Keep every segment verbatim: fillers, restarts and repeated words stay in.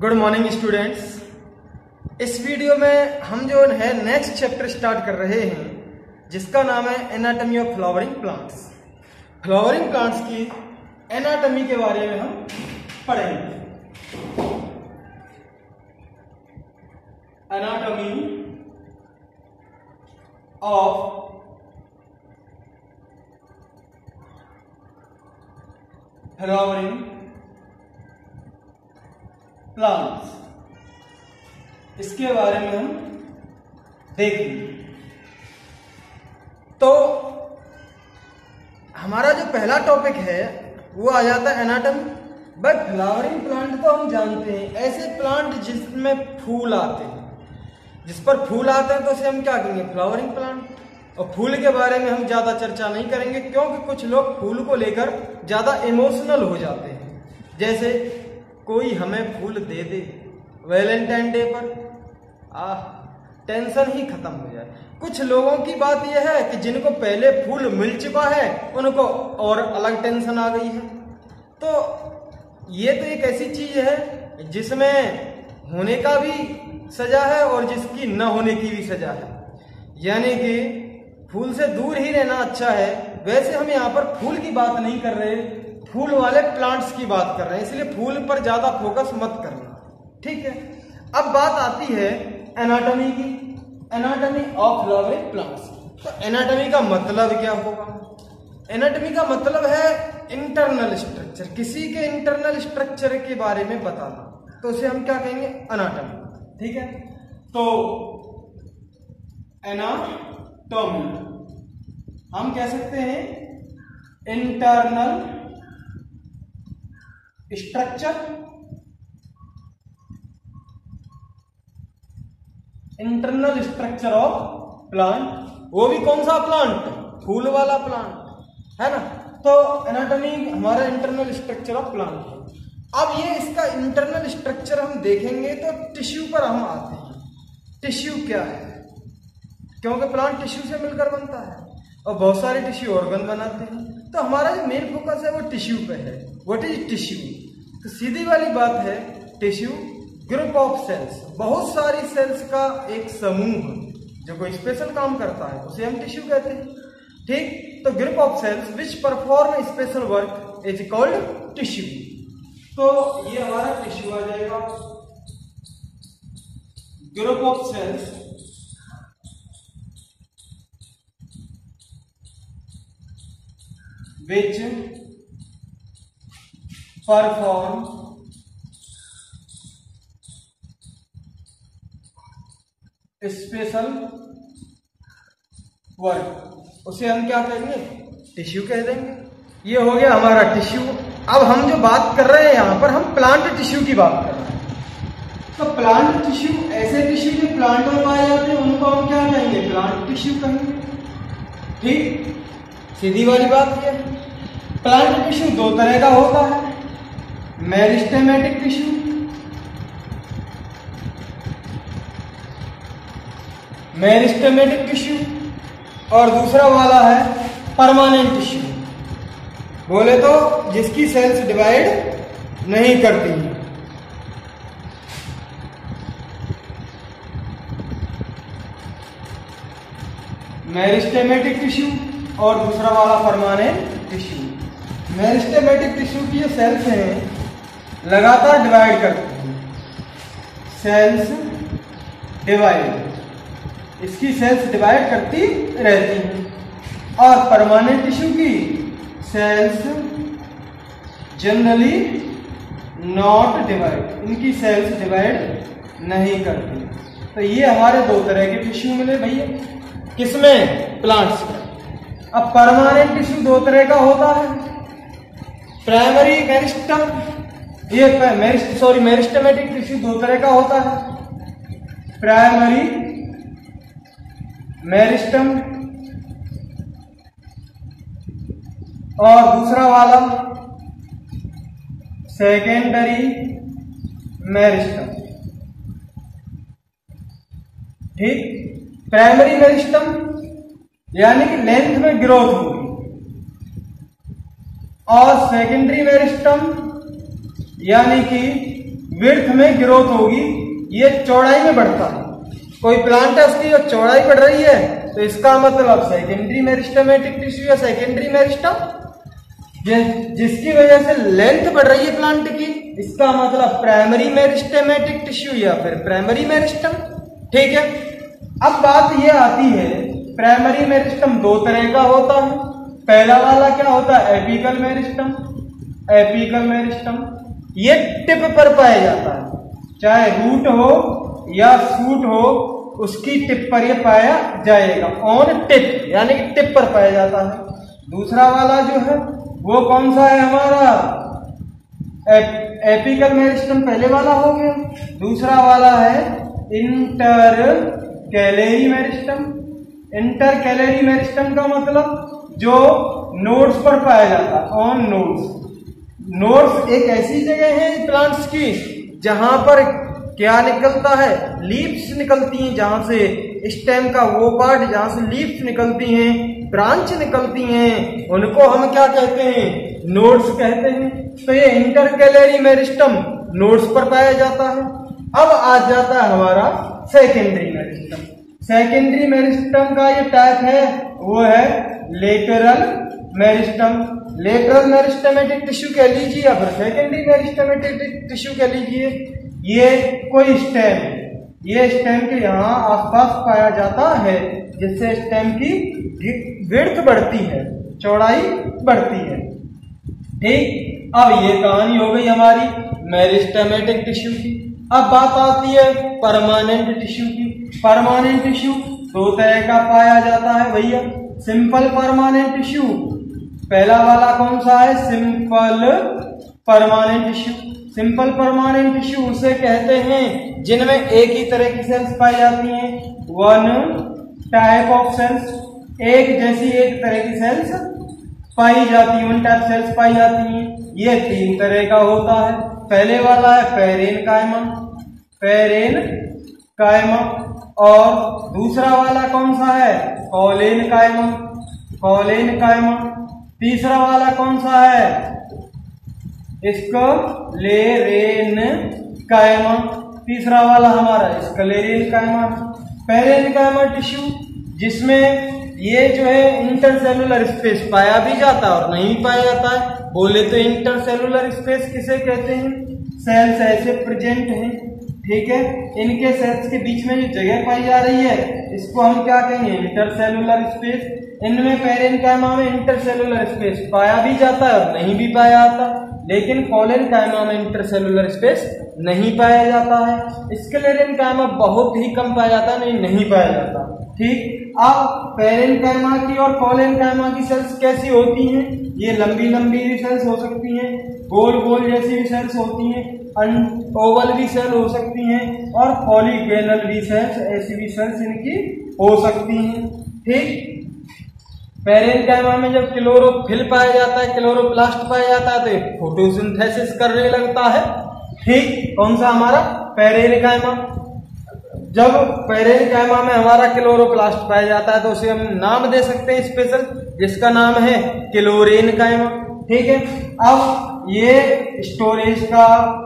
Good morning students. इस video में हम जो है नेक्स्ट चैप्टर स्टार्ट कर रहे हैं जिसका नाम है anatomy of flowering plants. Flowering plants की एनाटॉमी के बारे में हम पढ़ेंगे। एनाटॉमी ऑफ फ्लावरिंग प्लांट्स, इसके बारे में हम देखेंगे। तो हमारा जो पहला टॉपिक है वो आ जाता है एनाटॉमी। बट फ्लावरिंग प्लांट तो हम जानते हैं, ऐसे प्लांट जिसमें फूल आते हैं, जिस पर फूल आते हैं तो उसे हम क्या कहेंगे, फ्लावरिंग प्लांट। और फूल के बारे में हम ज्यादा चर्चा नहीं करेंगे क्योंकि कुछ लोग फूल को लेकर ज्यादा इमोशनल हो जाते हैं। जैसे कोई हमें फूल दे दे वैलेंटाइन डे पर, आह टेंशन ही खत्म हो जाए। कुछ लोगों की बात यह है कि जिनको पहले फूल मिल चुका है उनको और अलग टेंशन आ गई है। तो ये तो एक ऐसी चीज है जिसमें होने का भी सजा है और जिसकी न होने की भी सजा है, यानी कि फूल से दूर ही रहना अच्छा है। वैसे हम यहाँ पर फूल की बात नहीं कर रहे, फूल वाले प्लांट्स की बात कर रहे हैं, इसलिए फूल पर ज्यादा फोकस मत करना, ठीक है। अब बात आती है एनाटॉमी की, एनाटॉमी ऑफ फ्लावरिंग प्लांट्स। तो एनाटॉमी का मतलब क्या होगा? एनाटॉमी का मतलब है इंटरनल स्ट्रक्चर, किसी के इंटरनल स्ट्रक्चर के बारे में बताना, तो उसे हम क्या कहेंगे, एनाटॉमी, ठीक है। तो एनाटॉमी हम कह सकते हैं internal structure, internal structure of plant. वो भी कौन सा प्लांट? फूल वाला प्लांट, है ना। तो एनाटॉमी हमारा इंटरनल स्ट्रक्चर ऑफ प्लांट है। अब ये इसका इंटरनल स्ट्रक्चर हम देखेंगे तो टिश्यू पर हम आते हैं। टिश्यू क्या है? क्योंकि प्लांट टिश्यू से मिलकर बनता है और बहुत सारे टिश्यू ऑर्गन बनाते हैं। तो हमारा जो मेन फोकस है वो टिश्यू पे है। What is tissue? तो सीधी वाली बात है, टिश्यू ग्रुप ऑफ सेल्स, बहुत सारी सेल्स का एक समूह जो कोई स्पेशल काम करता है उसे हम टिश्यू कहते हैं, ठीक। तो group of cells which perform special work is called tissue. तो ये हमारा टिश्यू आ जाएगा। Group of cells which perform special work, उसे हम क्या कहेंगे, टिश्यू कह देंगे। ये हो गया हमारा टिश्यू। अब हम जो बात कर रहे हैं यहां पर हम प्लांट टिश्यू की बात कर रहे हैं। तो प्लांट टिश्यू, ऐसे टिश्यू जो प्लांट में पाए जाते हैं उनको हम क्या कहेंगे, प्लांट टिश्यू कहेंगे, ठीक। सीधी वाली बात है। प्लांट टिश्यू दो तरह का होता है, मेरिस्टेमेटिक टिश्यू, मेरिस्टेमेटिक टिश्यू, और दूसरा वाला है परमानेंट टिश्यू। बोले तो जिसकी सेल्स डिवाइड नहीं करती। मेरिस्टेमेटिक टिश्यू और दूसरा वाला परमानेंट टिश्यू। मेरिस्टेमेटिक टिश्यू की जो सेल्स हैं लगातार डिवाइड करती हैं, सेल्स डिवाइड, इसकी सेल्स डिवाइड करती रहती हैं। और परमानेंट टिश्यू की सेल्स जनरली नॉट डिवाइड, इनकी सेल्स डिवाइड नहीं करती। तो ये हमारे दो तरह के टिश्यू मिले भैया, किसमें, प्लांट्स में। अब परमानेंट टिश्यू दो तरह का होता है, प्राइमरी मेरिस्टम, ये मेरिस्ट सॉरी मेरिस्टेमेटिक टिश्यू दो तरह का होता है, प्राइमरी मेरिस्टम और दूसरा वाला सेकेंडरी मेरिस्टम, ठीक। प्राइमरी मेरिस्टम यानी कि लेंथ में ग्रोथ होगी, और सेकेंडरी मेरिस्टम यानी कि विड्थ में ग्रोथ होगी, ये चौड़ाई में बढ़ता है। कोई प्लांट है उसकी जो चौड़ाई बढ़ रही है तो इसका मतलब सेकेंडरी मेरिस्टेमेटिक टिश्यू या सेकेंडरी मेरिस्टम, जिसकी वजह से लेंथ बढ़ रही है प्लांट की, इसका मतलब प्राइमरी मेरिस्टेमेटिक टिश्यू या फिर प्राइमरी मेरिस्टम। ठीक है, अब बात ये आती है प्राइमरी मेरिस्टम दो तरह का होता है। पहला वाला क्या होता है? Apical meristem. एपिकल मेरिस्टम ये टिप पर पाया जाता है, चाहे रूट हो या शूट हो, उसकी टिप पर ये पाया जाएगा, ऑन टिप, यानी कि टिप पर पाया जाता है। दूसरा वाला जो है वो कौन सा है हमारा? एपिकल मेरिस्टम पहले वाला हो गया। दूसरा वाला है intercalary meristem. Intercalary meristem का मतलब जो नोड्स पर पाया जाता है, ऑन नोड्स। नोड्स एक ऐसी जगह है प्लांट्स की जहां पर क्या निकलता है? लीव्स निकलती हैं, जहां से स्टेम का वो पार्ट जहां से लीव्स निकलती हैं, ब्रांच निकलती हैं, उनको हम क्या कहते हैं? नोड्स कहते हैं। तो ये इंटरकैलेरी मेरिस्टम नोड्स पर पाया जाता है। अब आ जाता है हमारा सेकेंडरी मेरिस्टम। सेकेंडरी मेरिस्टम का ये टाइप है वो है lateral meristem. Lateral meristematic tissue कह लीजिए या फिर सेकेंडरी मेरिस्टेमेटिक टिश्यू कह लीजिए। ये कोई स्टेम, ये स्टेम के यहाँ आसपास पाया जाता है, जिससे स्टेम की विड्थ बढ़ती है, चौड़ाई बढ़ती है। ठीक, अब ये कहानी हो गई हमारी मेरिस्टेमेटिक टिश्यू की। अब बात आती है परमानेंट टिश्यू की। परमानेंट टिश्यू दो तरह का पाया जाता है भैया। सिंपल परमानेंट टिश्यू, पहला वाला कौन सा है? Simple permanent tissue. Simple permanent tissue उसे कहते हैं जिनमें एक ही तरह की सेल्स पाई जाती हैं, वन टाइप ऑफ सेल्स, एक जैसी एक तरह की सेल्स पाई जाती है, वन टाइप सेल्स पाई जाती हैं। ये तीन तरह का होता है। पहले वाला है पेरेनकाइमा, पेरेनकाइमा, और दूसरा वाला कौन सा है? Collenchyma, collenchyma. तीसरा वाला कौन सा है? स्क्लेरेनकाइमा। तीसरा वाला हमारा स्क्लेरेनकाइमा। पेरेनकाइमा टिश्यू जिसमें ये जो है इंटरसेलुलर स्पेस पाया भी जाता है और नहीं पाया जाता है। बोले तो इंटरसेलुलर स्पेस किसे कहते हैं? सेल्स ऐसे प्रेजेंट हैं, ठीक है, इनके सेल्स के बीच में जो जगह पाई जा रही है इसको हम क्या कहेंगे? Intercellular space. इनमें पेरेनकाइमा में इंटरसेलुलर स्पेस पाया भी जाता है और नहीं भी पाया जाता, लेकिन कॉलेनकाइमा में इंटरसेलुलर स्पेस नहीं पाया जाता है। स्क्लेरेनकाइमा बहुत ही कम पाया जाता है, नहीं नहीं पाया जाता। ठीक, अब पेरेनकाइमा की और कॉलेनकाइमा की सेल्स कैसी होती हैं? ये लंबी लंबी भी सेल्स हो सकती हैं, गोल गोल जैसी भी सेल्स होती हैं, ओवल भी सेल हो सकती हैं, और पॉलीगोनल भी सेल्स, ऐसी भी सेल्स इनकी हो सकती हैं। ठीक, पेरेनकाइमा में जब क्लोरोफिल पाया जाता है, क्लोरोप्लास्ट पाया जाता है, तो फोटोसिंथेसिस करने लगता है। ठीक, कौन सा हमारा? पेरेनकाइमा। जब पेरेनकाइमा में हमारा क्लोरोप्लास्ट पाया जाता है तो उसे हम नाम दे सकते हैं स्पेशल, जिसका नाम है क्लोरेनकाइमा। ठीक है, अब ये स्टोरेज का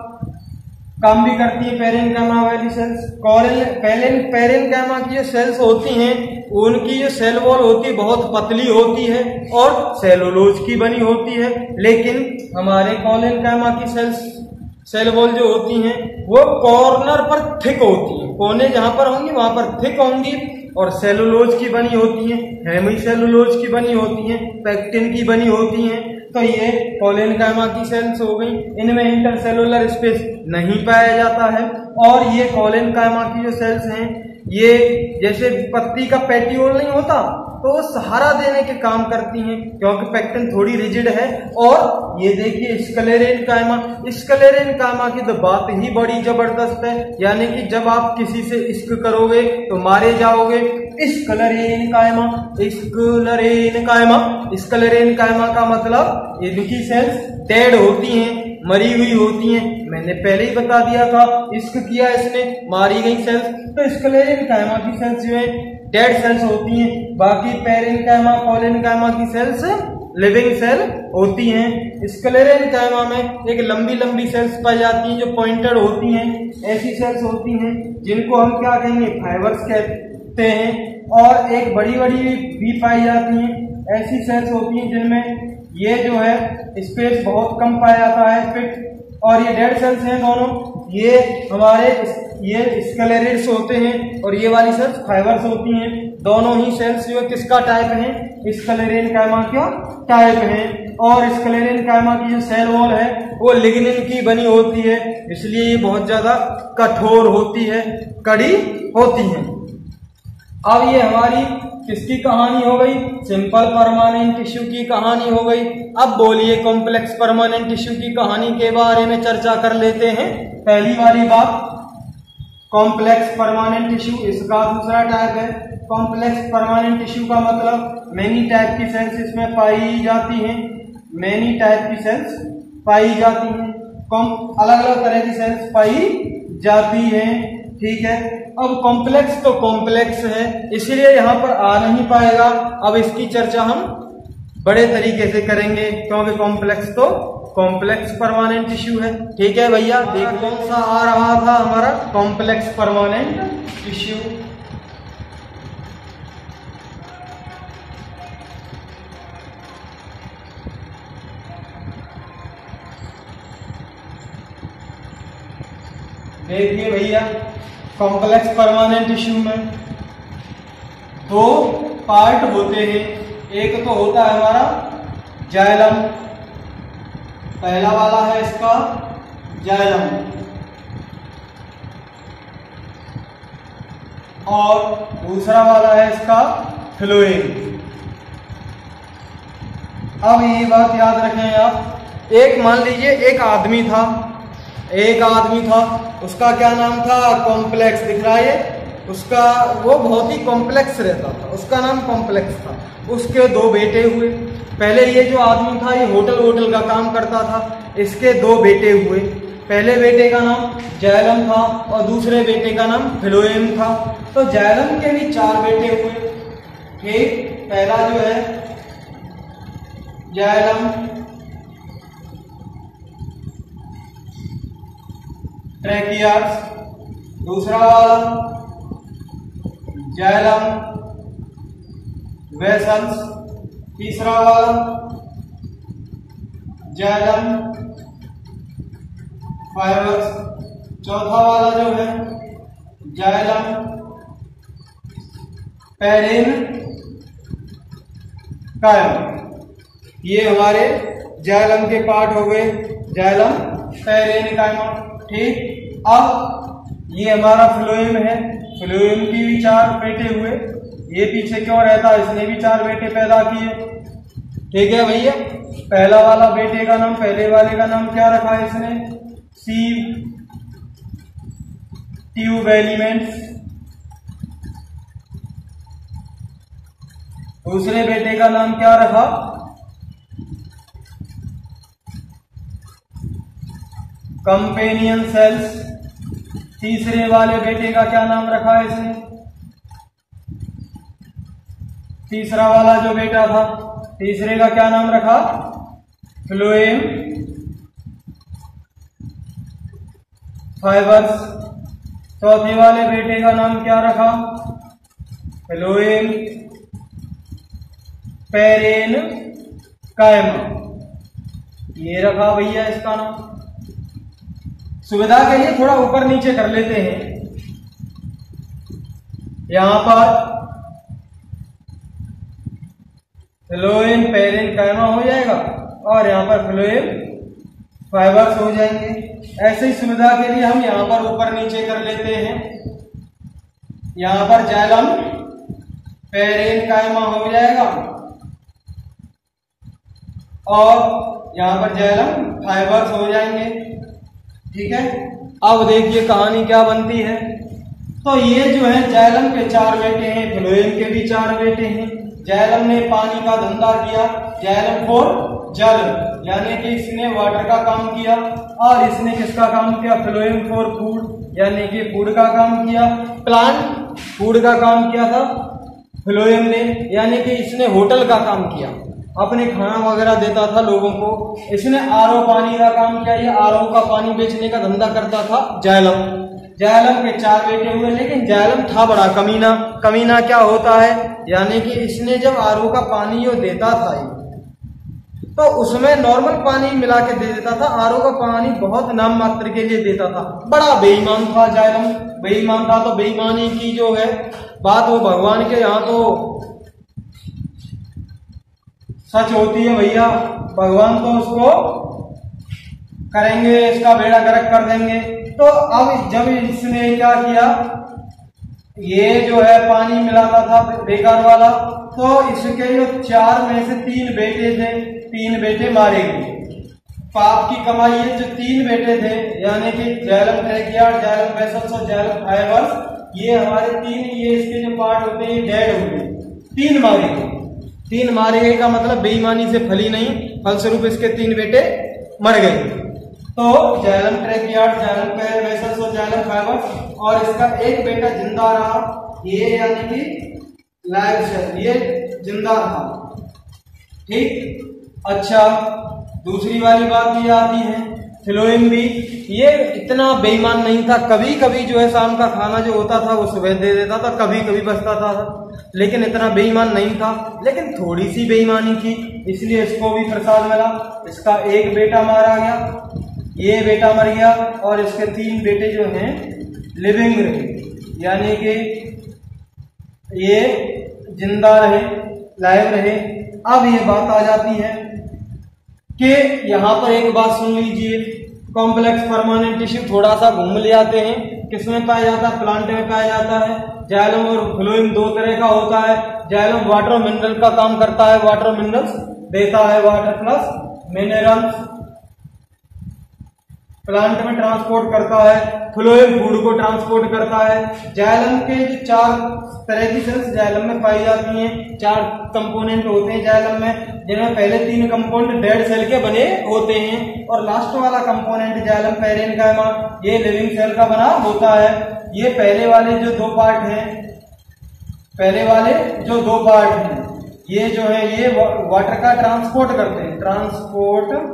काम भी करती है पेरेनकाइमा वाली सेल्स। कॉलेन पेरेनकाइमा की जो सेल्स होती हैं उनकी जो सेल वॉल होती है बहुत पतली होती है और सेलुलोज की बनी होती है, लेकिन हमारे कॉलेनकाइमा की सेल्स सेल वॉल जो होती हैं वो कॉर्नर पर थिक होती हैं, कोने जहां पर होंगी वहां पर थिक होंगी और सेलुलोज की बनी होती हैं, हेमी सेलुलोज की बनी होती हैं, पेक्टिन की बनी होती हैं। तो ये कॉलेनकाइमा की सेल्स हो गई, इनमें इंटरसेलुलर स्पेस नहीं पाया जाता है। और ये कॉलेनकाइमा की जो सेल्स हैं ये जैसे पत्ती का पेटियोल नहीं होता तो वो सहारा देने के काम करती हैं, क्योंकि पेक्टिन थोड़ी रिजिड है। और ये देखिए स्क्लेरेनकाइमा, स्क्लेरेनकाइमा की तो बात ही बड़ी जबरदस्त है, यानी कि जब आप किसी से इश्क करोगे तो मारे जाओगे। स्क्लेरेनकाइमा, स्क्लेरेनकाइमा, स्क्लेरेनकाइमा का मतलब इनकी सेल्स डेड होती हैं, मरी हुई होती हैं। मैंने पहले ही बता दिया था, इश्क किया इसने, मारी गई सेल्स। तो स्क्लेरेनकाइमा की सेल्स जो है डेड सेल्स होती हैं, बाकी पेरेनकाइमा कॉलेनकाइमा की सेल्स लिविंग सेल होती हैं। स्क्लेरेनकाइमा में एक लंबी लंबी सेल्स पाई जाती हैं जो पॉइंटेड होती हैं, ऐसी सेल्स होती हैं जिनको हम क्या कहेंगे, फाइबर्स कहते हैं। और एक बड़ी बड़ी भी पाई जाती हैं, ऐसी सेल्स होती हैं जिनमें ये जो है स्पेस बहुत कम पाया जाता है फिट। और ये डेड सेल्स हैं दोनों, ये हमारे ये स्क्लेरिड्स होते हैं और ये वाली सेल्स फाइबर्स होती हैं। दोनों ही सेल्स जो किसका टाइप है, स्क्लेरेनकाइमा का टाइप है। और स्क्लेरेनकाइमा की जो सेल वॉल है वो लिग्निन की बनी होती है, इसलिए ये बहुत ज्यादा कठोर होती है, कड़ी होती है। अब ये हमारी किसकी कहानी हो गई, सिंपल परमानेंट टिश्यू की कहानी हो गई। अब बोलिए कॉम्प्लेक्स परमानेंट टिश्यू की कहानी के बारे में चर्चा कर लेते हैं। पहली वाली बात, कॉम्प्लेक्स परमानेंट टिश्यू इसका दूसरा टाइप है। कॉम्प्लेक्स परमानेंट टिश्यू का मतलब मेनी टाइप की सेल्स इसमें पाई जाती हैं, मेनी टाइप की सेल्स पाई जाती हैं, अलग अलग तरह की सेल्स पाई जाती हैं, ठीक है। अब कॉम्प्लेक्स तो कॉम्प्लेक्स है, इसलिए यहाँ पर आ नहीं पाएगा। अब इसकी चर्चा हम बड़े तरीके से करेंगे क्योंकि कॉम्प्लेक्स तो कॉम्प्लेक्स परमानेंट टिश्यू है, ठीक है भैया। देख कौन सा आ रहा था हमारा कॉम्प्लेक्स परमानेंट टिश्यू। देखिए भैया, कॉम्प्लेक्स परमानेंट टिश्यू में दो पार्ट होते हैं। एक तो होता है हमारा जाइलम, पहला वाला है इसका जाइलम, और दूसरा वाला है इसका फ्लोएम। अब ये बात याद रखें आप, एक मान लीजिए एक आदमी था, एक आदमी था, उसका क्या नाम था, कॉम्प्लेक्स। दिख रहा है उसका, वो बहुत ही कॉम्प्लेक्स रहता था, उसका नाम कॉम्प्लेक्स था। उसके दो बेटे हुए। पहले ये जो आदमी था ये होटल होटल का काम करता था, इसके दो बेटे हुए। पहले बेटे का नाम जाइलम था और दूसरे बेटे का नाम फ्लोएम था। तो जाइलम के भी चार बेटे हुए, ठीक। पहला जो है जाइलम, ट्रैकियास, दूसरा वाला जाइलम वेसल्स, तीसरा वाला जाइलम फाइबर्स, चौथा वाला जो है जाइलम पेरेनकाइमा। ये हमारे जाइलम के पार्ट हो गए, जाइलम पेरेनकाइमा, ठीक। अब ये हमारा फ्लोएम है, फ्लोएम की भी चार बेटे हुए। ये पीछे क्यों रहता है, इसने भी चार बेटे पैदा किए, ठीक है भैया। पहला वाला बेटे का नाम, पहले वाले का नाम क्या रखा है इसने, सीव ट्यूब एलिमेंट्स। दूसरे बेटे का नाम क्या रखा, कंपेनियन सेल्स। तीसरे वाले बेटे का क्या नाम रखा है इसने, तीसरा वाला जो बेटा था, तीसरे का क्या नाम रखा, फ्लोएम फाइबर्स। चौथे वाले बेटे का नाम क्या रखा, फ्लोएम पेरेनकाइमा। ये रखा भैया इसका नाम। सुविधा के लिए थोड़ा ऊपर नीचे कर लेते हैं। यहां पर फ्लोएम पेरेनकाइमा हो जाएगा और यहां पर फ्लोएम फाइबर्स हो जाएंगे। ऐसे ही सुविधा के लिए हम यहां पर ऊपर नीचे कर लेते हैं। यहां पर जाइलम पेरेनकाइमा हो जाएगा और यहां पर जाइलम फाइबर्स हो जाएंगे, ठीक है। अब देखिए कहानी क्या बनती है। तो ये जो है जाइलम के चार बेटे हैं, फ्लोएम के भी चार बेटे हैं। जाइलम ने पानी का धंधा किया, जाइलम फॉर जल, यानी कि इसने वाटर का काम किया। और इसने किसका काम किया, फ्लोएम फॉर फूड, यानी कि फूड का काम किया। प्लांट फूड का काम किया था फ्लोएम ने, यानी कि इसने होटल का काम किया। अपने खाना वगैरह देता था लोगों को। इसने आर ओ पानी का काम किया, ये आर ओ का पानी बेचने का धंधा करता था जायलम। जायलम के चार बेटे हुए, लेकिन जायलम था बड़ा कमीना। कमीना क्या होता है, यानी कि इसने जब आर ओ का पानी जो देता था तो उसमें नॉर्मल पानी मिला के दे देता था, आर ओ का पानी बहुत नाम मात्र के लिए देता था। बड़ा बेईमान था जायलम, बेईमान था। तो बेईमानी की जो है बात वो भगवान के यहाँ तो सच होती है भैया, भगवान तो उसको करेंगे, इसका बेड़ा गर्क कर देंगे। तो अब जब इसने क्या किया, ये जो है पानी मिलाता था बेकार वाला, तो इसके जो चार में से तीन बेटे थे, तीन बेटे मारे गए। पाप की कमाई है, जो तीन बेटे थे यानी कि जायलम ट्रैकियार्ड, जायलम वेसल्स और जायलम फाइबर्स, ये हमारे तीन, ये इसके जो पार्ट होते हैं डेड हो गए, तीन मारे गए। तीन मारे गए का मतलब बेईमानी से फली नहीं, फलस्वरूप इसके तीन बेटे मर गए। तो जायलम ट्रैकियार्ड, जायलम वेसल्स और जायलम फाइबर्स, और इसका एक बेटा जिंदा रहा, ये यानी कि लाइव सेल, ये जिंदा रहा। ठीक, अच्छा दूसरी वाली बात ये आती है फ्लोएम भी, ये इतना बेईमान नहीं था। कभी कभी जो है शाम का खाना जो होता था वो सुबह दे देता था, कभी कभी बचता था, लेकिन इतना बेईमान नहीं था। लेकिन थोड़ी सी बेईमानी थी, इसलिए इसको भी प्रसाद मिला। इसका एक बेटा मारा गया, ये बेटा मर गया, और इसके तीन बेटे जो हैं लिविंग रहे, यानी कि ये जिंदा रहे, लाइव रहे। अब ये बात आ जाती है कि यहाँ पर एक बात सुन लीजिए, कॉम्प्लेक्स परमानेंट टिश्यू थोड़ा सा घूम ले आते हैं, किसमें पाया जाता है, प्लांट में पाया जाता है। जाइलम और फ्लोएम दो तरह का होता है। जाइलम वाटर मिनरल का काम करता है, वाटर मिनरल्स देता है, वाटर प्लस मिनरल्स प्लांट में ट्रांसपोर्ट करता है। फ्लोएम फूड को ट्रांसपोर्ट करता है। जाइलम के जो चार तरह की सेल्स जाइलम में पाई जाती हैं, चार कंपोनेंट होते हैं जाइलम में, जिनमें पहले तीन कंपोनेंट डेड सेल के बने होते हैं, और लास्ट वाला कंपोनेंट जाइलम पैरेन्काइमा, ये लिविंग सेल का बना होता है। ये पहले वाले जो दो पार्ट हैं, पहले वाले जो दो पार्ट हैं, ये जो है ये वाटर का ट्रांसपोर्ट करते हैं, ट्रांसपोर्ट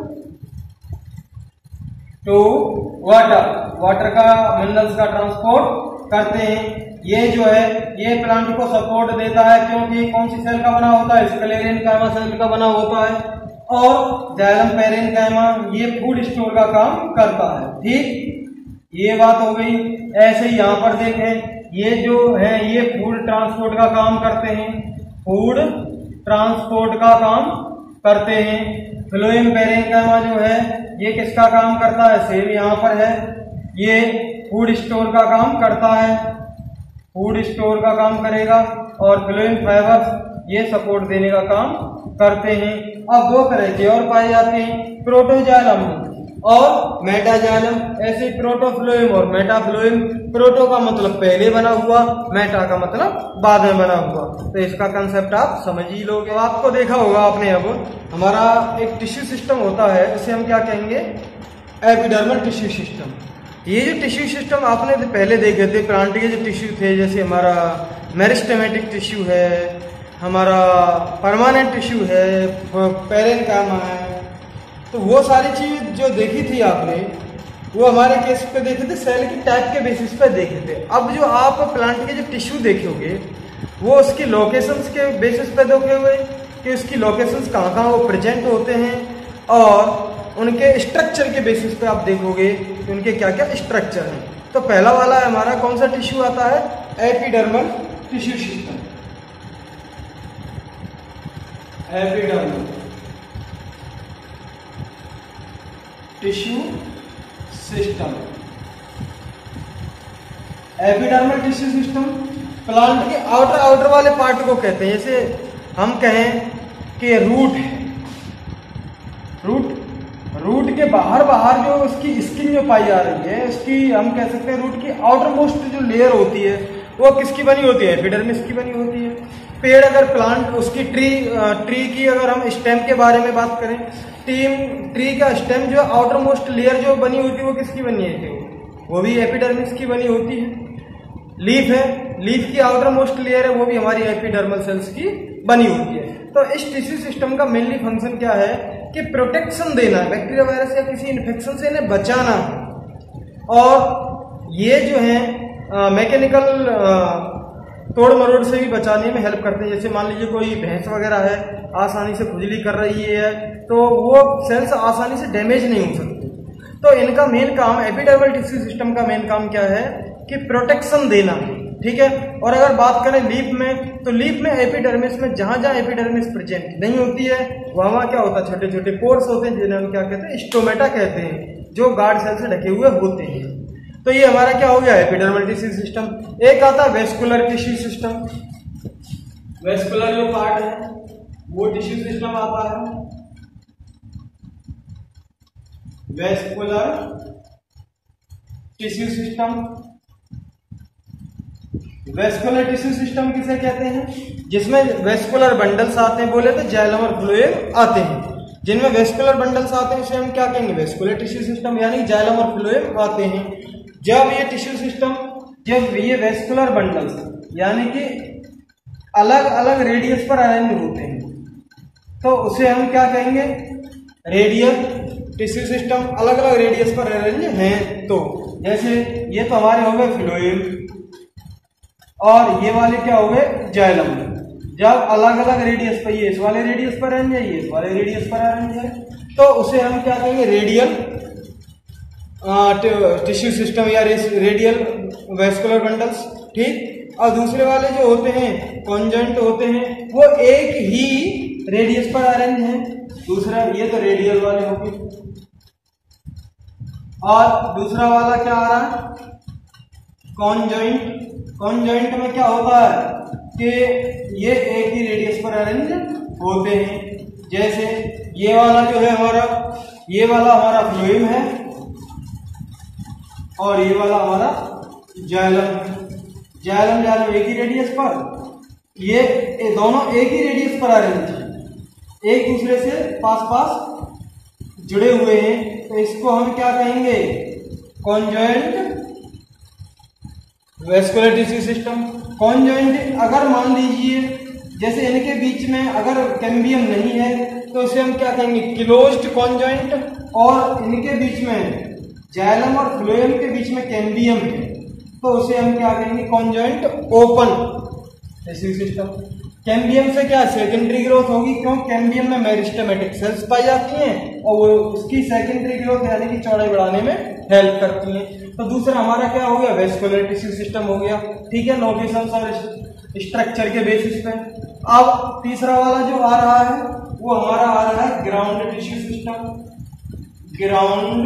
टू वाटर, वाटर का मिनरल्स का ट्रांसपोर्ट करते हैं। ये जो है ये प्लांट को सपोर्ट देता है, क्योंकि कौन सी सेल का बना होता है, स्क्लेरेन्काइमा सेल का बना होता है। और जाइलम पैरेन्काइमा ये फूड स्टोर का काम करता है। ठीक, ये बात हो गई। ऐसे ही यहाँ पर देखें, ये जो है ये फूड ट्रांसपोर्ट का काम करते हैं, फूड ट्रांसपोर्ट का काम करते हैं। फ्लोएम पैरेन्काइमा जो है ये किसका काम करता है, सेम यहाँ पर है, ये फूड स्टोर का काम करता है, फूड स्टोर का काम करेगा। और फ्लोएम फाइबर्स ये सपोर्ट देने का काम करते हैं। अब दो तरह के और पाए जाते हैं, प्रोटोजाइलम और मेटाजाइलम। ऐसे प्रोटोफ्लोएम और मेटाफ्लोएम। प्रोटो का मतलब पहले बना हुआ, मेटा का मतलब बाद में बना हुआ। तो इसका कंसेप्ट आप समझ ही लोगे। आपको देखा होगा आपने, अब हमारा एक टिश्यू सिस्टम होता है, उसे हम क्या कहेंगे, एपिडर्मल टिश्यू सिस्टम। ये जो टिश्यू सिस्टम आपने पहले देखे थे, प्लांट के जो टिश्यू थे, जैसे हमारा मेरिस्टेमेटिक टिश्यू है, हमारा परमानेंट टिश्यू है, पैरेन्काइमा है, तो वो सारी चीज जो देखी थी आपने, वो हमारे केस पे देखे थे, सेल की टाइप के बेसिस पे देखे थे। अब जो आप प्लांट के जो टिश्यू देखोगे, वो उसकी लोकेशंस के बेसिस पे देखे हुए कि उसकी लोकेशंस कहाँ कहाँ वो प्रेजेंट होते हैं, और उनके स्ट्रक्चर के बेसिस पे आप देखोगे कि उनके क्या क्या स्ट्रक्चर हैं। तो पहला वाला हमारा कौन सा टिश्यू आता है, epidermal tissue system. Epidermal tissue system. Epidermal tissue system plant के आउटर आउटर वाले पार्ट को कहते हैं। जैसे हम कहें कि रूट है, रूट रूट के बाहर बाहर जो उसकी स्किन जो पाई जा रही है, उसकी हम कह सकते हैं रूट की आउटर मोस्ट जो लेयर होती है वो किसकी बनी होती है, एपिडर्मिस की बनी होती है। पेड़ अगर प्लांट उसकी ट्री ट्री की अगर हम स्टेम के बारे में बात करें, टीम ट्री का स्टेम जो आउटर मोस्ट लेयर जो बनी होती है वो किसकी बनी है, वो भी एपिडर्मिस की बनी होती है। लीफ है, लीफ की आउटर मोस्ट लेयर है, वो भी हमारी एपिडर्मल सेल्स की बनी होती है। तो इस टिश्यू सिस्टम का मेनली फंक्शन क्या है कि प्रोटेक्शन देना, बैक्टीरिया वायरस या किसी इन्फेक्शन से इन्हें बचाना, और ये जो है मैकेनिकल तोड़ मरोड़ से भी बचाने में हेल्प करते हैं। जैसे मान लीजिए कोई भैंस वगैरह है, आसानी से खुजली कर रही है, तो वो सेल्स आसानी से डैमेज नहीं हो सकते। तो इनका मेन काम, एपिडर्मल टिश्यू सिस्टम का मेन काम क्या है कि प्रोटेक्शन देना, ठीक है। और अगर बात करें लीफ में, तो लीफ में एपिडर्मिस में जहां जहां एपिडर्मिस प्रेजेंट नहीं होती है वहां वहां क्या होता है, छोटे छोटे पोर्स होते हैं जिन्हें हम क्या कहते हैं, स्टोमेटा कहते हैं, जो गार्ड सेल से ढके हुए होते हैं। तो ये हमारा क्या हो गया, एपिडर्मल टिश्यू सिस्टम। एक आता है वेस्कुलर टिश्यू सिस्टम, वेस्कुलर जो पार्ट है वो टिश्यू सिस्टम आता है। Vascular tissue system, vascular tissue system किसे कहते हैं, जिसमें वेस्कुलर बंडल्स आते हैं, बोले तो जाइलम और फ्लोएम आते हैं। जिनमें वेस्कुलर बंडल्स आते हैं उसे हम क्या कहेंगे, वेस्कुलर टिश्यू सिस्टम, यानी जाइलम और फ्लोएम आते हैं। जब ये टिश्यू सिस्टम, जब ये वेस्कुलर बंडल्स यानी कि अलग अलग रेडियस पर अरेंज होते हैं, तो उसे हम क्या कहेंगे, रेडियल टिश्यू सिस्टम। अलग अलग रेडियस पर अरेंज हैं, तो जैसे ये तो हमारे हो गए फ्लोएम और ये वाले क्या हो गए, जाइलम। जब अलग अलग रेडियस पर, ये इस वाले रेडियस पर अरेंज है, ये इस वाले रेडियस पर अरेंज है, तो उसे हम क्या कहेंगे, रेडियल टिश्यू सिस्टम या रेडियल वेस्कुलर बंडल्स, ठीक। और दूसरे वाले जो होते हैं कॉन्जॉइंट होते हैं, वो एक ही रेडियस पर अरेंज है। दूसरा ये तो रेडियल वाले हो गए, और दूसरा वाला क्या आ रहा है, कॉन्जॉइंट। कॉन्जॉइंट में क्या होता है कि ये एक ही रेडियस पर अरेंज होते हैं। जैसे ये वाला जो है हमारा, ये वाला हमारा फ्लोएम है और ये वाला हमारा जाइलम है। जाइलम जाइलम एक ही रेडियस पर, ये, ये दोनों एक ही रेडियस पर अरेंज है, एक दूसरे से पास पास जुड़े हुए हैं, तो इसको हम क्या कहेंगे, conjoint vascular tissue system. Conjoint, अगर मान लीजिए जैसे इनके बीच में अगर कैम्बियम नहीं है तो इसे हम क्या कहेंगे, क्लोज्ड कॉन्जॉइंट। और इनके बीच में, जाइलम और फ्लोएम के बीच में कैम्बियम है, तो उसे हम क्या कहेंगे, conjoint open tissue system. Cambium से क्या सेकेंडरी ग्रोथ होगी, क्यों, कैम्बियम में मेरिस्टेमेटिक सेल्स पाई जाती हैं और वो उसकी सेकेंडरी ग्रोथ यानी कि चौड़ाई बढ़ाने में हेल्प करती हैं। तो दूसरा हमारा क्या हो गया, वेस्कुलर टिश्यू सिस्टम हो गया, ठीक है, लोकेशन और स्ट्रक्चर के बेसिस पे। अब तीसरा वाला जो आ रहा है वो हमारा आ रहा है ground tissue system. Ground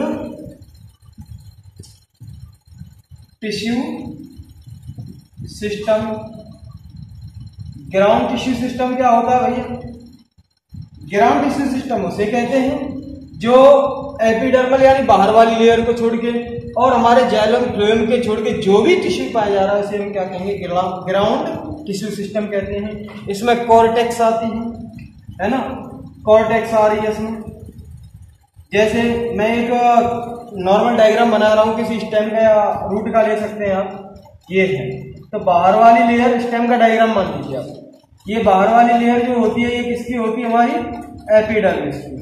tissue system, ground tissue system क्या होता है भैया, ग्राउंड टिश्यू सिस्टम उसे कहते हैं जो एपिडर्मल यानी बाहर वाली लेयर को छोड़ के और हमारे जाइलम फ्लोएम के छोड़ के जो भी टिश्यू पाया जा रहा है उसे हम क्या कहेंगे, ग्राउंड टिश्यू सिस्टम कहते हैं। इसमें कॉर्टेक्स आती है, है ना, कॉर्टेक्स आ रही है इसमें। जैसे मैं एक नॉर्मल डायग्राम बना रहा हूं किसी स्टेम का या रूट का, ले सकते हैं आप, ये है, तो बाहर वाली लेयर स्टेम का डायग्राम मान लीजिए आप, ये बाहर वाली लेयर जो होती है ये किसकी होती है, हमारी एपिडर्मिस की,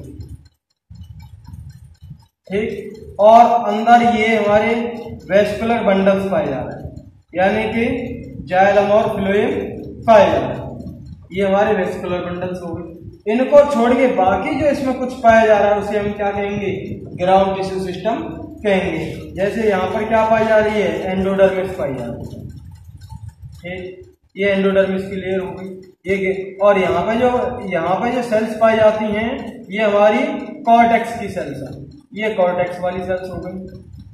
ठीक। और अंदर ये हमारे वेस्कुलर बंडल्स पाए जा रहे हैं, यानी कि जाइलम और फ्लोएम पाए जा रहे हैं, ये हमारे वेस्कुलर बंडल्स हो गए। इनको छोड़ के बाकी जो इसमें कुछ पाया जा रहा है उसे हम क्या कहेंगे, ग्राउंड टिश्यू सिस्टम कहेंगे। जैसे यहाँ पर क्या पाई जा रही है, एंडोडर्मिस पाई जा रही है, ठीक, ये एंडोडर्मिस की लेयर हो गई ये। और यहाँ पे जो यहाँ पे जो सेल्स पाई जाती हैं ये हमारी कॉर्टेक्स की सेल्स है, ये कॉर्टेक्स वाली सेल्स हो गई,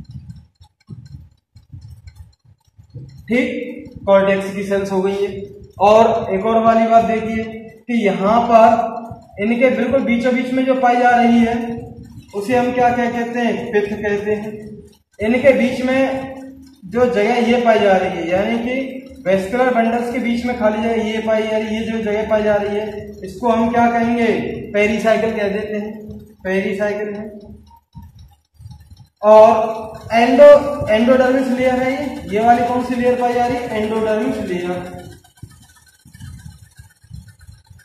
ठीक, कॉर्टेक्स की सेल्स हो गई है। और एक और वाली बात देखिए कि यहाँ पर इनके बिल्कुल बीचों बीच में जो पाई जा रही है उसे हम क्या क्या कहते हैं, पिथ कहते हैं। इनके बीच में जो जगह ये पाई जा रही है, यानी कि वेस्कुलर बंडल्स के बीच में खाली जगह ये पाई जा रही है, ये जो जगह पाई जा रही है इसको हम क्या कहेंगे, पेरीसाइकिल कह देते हैं, पेरीसाइकिल है। और एंडो एंडोडर्मिस लेयर है ये ये वाली कौन सी लेयर पाई जा रही है, एंडोडर्मिस लेयर।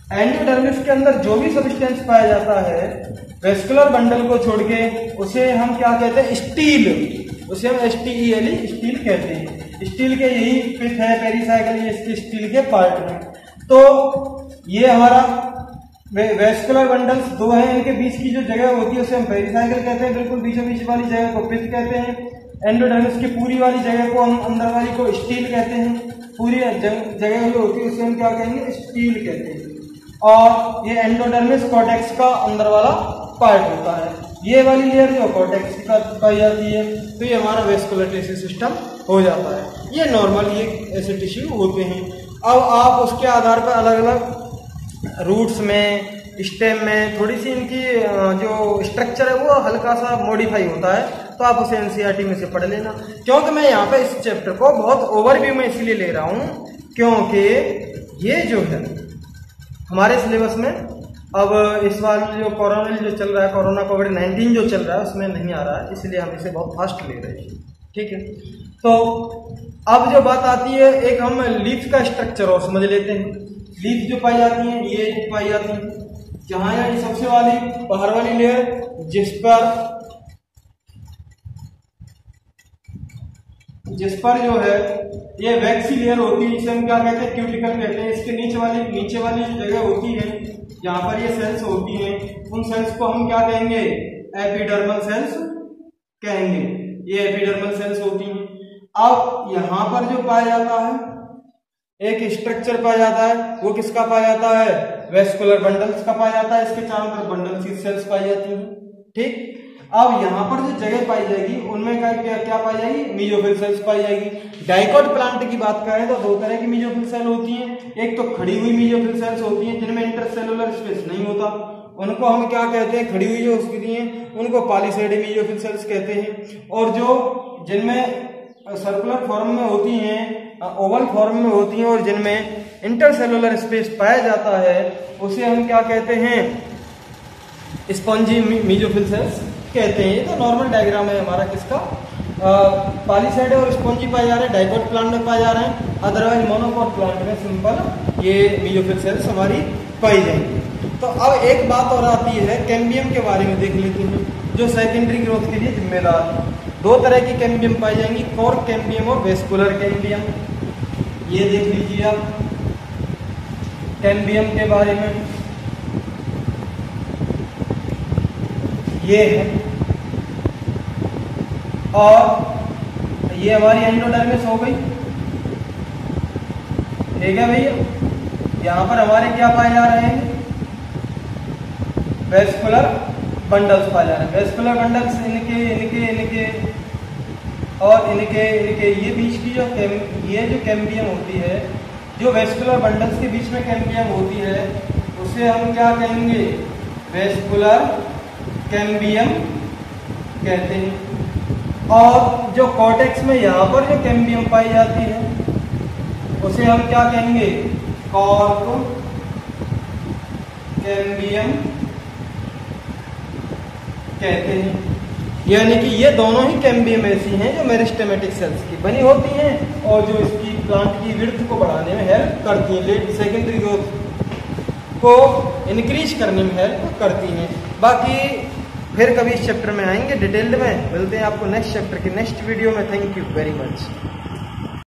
एंडोडर्मिस के अंदर जो भी सब्सटेंस पाया जाता है वेस्कुलर बंडल को छोड़ के उसे हम क्या कहते हैं, स्टील, उसे हम S T E L E stele कहते हैं। स्टील के यही पिथ है पेरिसाइकिल, ये इसके स्टील के पार्ट में। तो ये हमारा वे, वेस्कुलर बंडल्स दो हैं, इनके बीच की जो जगह होती है उसे हम पेरिसाइकिल कहते हैं, बिल्कुल बीचों बीच वाली जगह को पिथ कहते हैं। एंडोडर्मिस की पूरी वाली जगह को हम अंदर वाली को स्टील कहते हैं, पूरी जगह जो होती है उसे हम क्या कहेंगे, स्टील कहते हैं। और ये एंडोडर्मिस कॉर्टेक्स का अंदर वाला पार्ट होता है। ये वाली लेयर जो कॉर्टेक्स का पाई जाती है, तो ये हमारा वेस्कुलर टिश्यू सिस्टम हो जाता है। ये नॉर्मल ये ऐसे टिश्यू होते हैं। अब आप उसके आधार पर अलग अलग रूट्स में, स्टेम में थोड़ी सी इनकी जो स्ट्रक्चर है वो हल्का सा मॉडिफाई होता है, तो आप उसे एनसीईआरटी में से पढ़ लेना। क्योंकि मैं यहाँ पे इस चैप्टर को बहुत ओवरव्यू में इसलिए ले रहा हूँ क्योंकि ये जो है हमारे सिलेबस में अब इस बार जो कोरोना जो चल रहा है, कोरोना कोविड नाइन्टीन जो चल रहा है उसमें नहीं आ रहा है, इसलिए हम इसे बहुत फास्ट ले रहे हैं। ठीक है, तो अब जो बात आती है, एक हम लीफ का स्ट्रक्चर और समझ लेते हैं। लीफ जो पाई जाती है ये पाई जाती है जहां ये सबसे वाली बाहर वाली लेयर जिस पर जिस पर जो है ये वैक्सी लेयर होती है, इसे हम क्या कहते हैं, क्यूटिकल कहते हैं। इसके नीचे वाली नीचे वाली जो जगह होती है जहां पर ये सेल्स होती हैं, उन सेल्स को हम क्या कहेंगे, एपिडर्मल सेल्स कहेंगे। ये एपिडर्मल सेल्स होती हैं। अब यहां पर जो पाया जाता है एक स्ट्रक्चर पाया जाता है, वो किसका पाया जाता है, वेस्कुलर बंडल्स का पाया जाता है। इसके चारों तरफ बंडल सी सेल्स पाई जाती हैं। ठीक, अब यहाँ पर जो जगह पाई जाएगी उनमें क्या क्या, क्या पाई जाएगी, मीजोफिल सेल्स पाई जाएगी। डाइकोट प्लांट की बात करें तो दो तरह की मीजोफिल सेल होती हैं। एक तो खड़ी हुई मीजोफिल सेल्स होती हैं जिनमें इंटरसेलुलर स्पेस नहीं होता, उनको हम क्या कहते हैं, खड़ी हुई जो उसकी हैं उनको पॉलीसेडी मीजोफिल सेल्स कहते हैं। और जो जिनमें सर्कुलर फॉर्म में होती हैं, ओवल फॉर्म में होती हैं और जिनमें इंटरसेलुलर स्पेस पाया जाता है उसे हम क्या कहते हैं, स्पॉन्जी मीजोफिल सेल्स कहते हैं। ये तो नॉर्मल डायग्राम है हमारा किसका, पॉलीसेड और स्पॉन्जी पाए जा रहे हैं, डाइकोट प्लांट में पाए जा रहे हैं। अदरवाइज मोनोकोट प्लांट में सिंपल ये मीजोफिल सेल्स हमारी पाई जाएंगी। तो अब एक बात और आती है, कैम्बियम के बारे में देख लेते हैं जो सेकेंडरी ग्रोथ के लिए जिम्मेदार है। दो तरह की कैम्बियम पाई जाएंगी, कॉर्क कैम्बियम और वेस्कुलर कैम्बियम। ये देख लीजिए आप कैम्बियम के बारे में, ये है। और ये हमारी एंडोडर्मिस हो गई, ठीक है भैया। यहां पर हमारे क्या पाए जा रहे हैं, वेस्कुलर बंडल्स पाए जा रहे हैं। वेस्कुलर बंडल्स इनके इनके इनके और इनके इनके ये बीच की जो ये जो कैम्बियम होती है, जो वेस्कुलर बंडल्स के बीच में कैम्बियम होती है उसे हम क्या कहेंगे, वेस्कुलर कैम्बियम कहते हैं। और जो कॉर्टेक्स में यहाँ पर जो कैम्बियम पाई जाती है उसे हम क्या कहेंगे, कॉर्क कैम्बियम कहते हैं। यानी कि ये दोनों ही कैम्बियम ऐसी हैं जो मेरिस्टेमेटिक सेल्स की बनी होती हैं और जो इसकी प्लांट की विड्थ को बढ़ाने में हेल्प करती हैं, लेट सेकेंडरी ग्रोथ को इंक्रीज करने में हेल्प करती हैं। बाकी फिर कभी इस चैप्टर में आएंगे डिटेल्ड में, मिलते हैं आपको नेक्स्ट चैप्टर की नेक्स्ट वीडियो में। Thank you very much.